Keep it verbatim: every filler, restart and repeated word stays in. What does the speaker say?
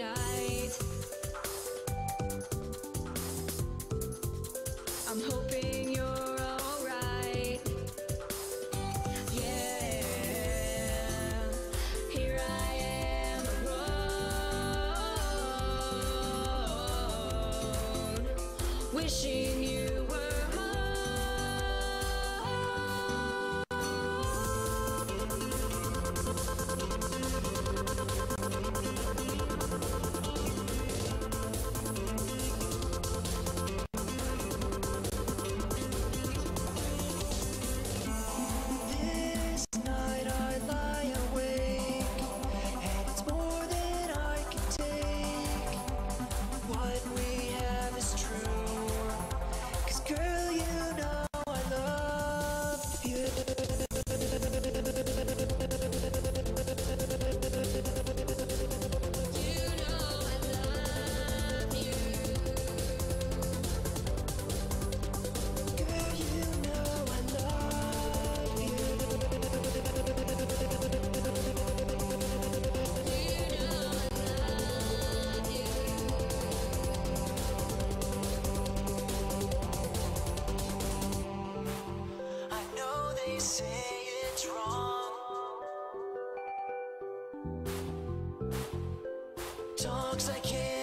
alright. I'm hoping you're alright. Yeah, here I am alone, wishing you were home. This night I lie awake, and it's more than I can take. What we have is true, 'cause girl, you know I love you. You know I love you. Girl, you know I love you. You know I love you. I know they say it's wrong. Tonks, I can't